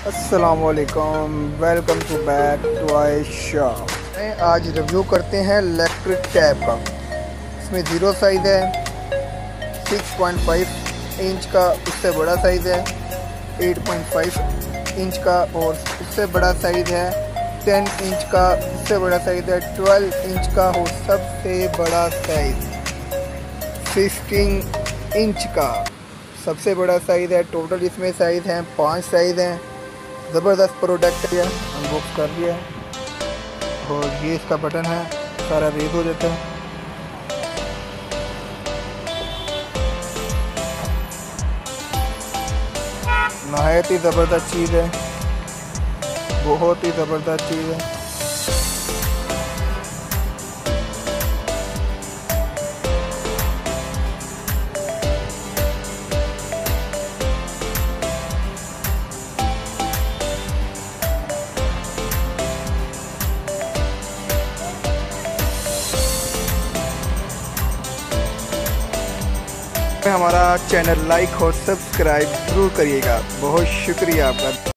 अस्सलामुअलैकुम, welcome to back to I shop. आज review करते हैं इलेक्ट्रिक टैब का। इसमें 0 साइज़ है, 6.5 इंच का उससे बड़ा साइज़ है, 8.5 इंच का और उससे बड़ा साइज़ है, 10 इंच का उससे बड़ा साइज़ है, 12 इंच का और सबसे बड़ा साइज़ 15 इंच का सबसे बड़ा साइज़ है। टोटल इसमें साइज़ हैं 5 साइज़ हैं। ज़बरदस्त प्रोडक्ट है, अनबॉक्स कर दिया है और ये इसका बटन है, सारा रेज हो जाता है। नहायत ही ज़बरदस्त चीज़ है, बहुत ही ज़बरदस्त चीज़ है। हमारा चैनल लाइक और सब्सक्राइब ज़रूर करिएगा। बहुत शुक्रिया आपका।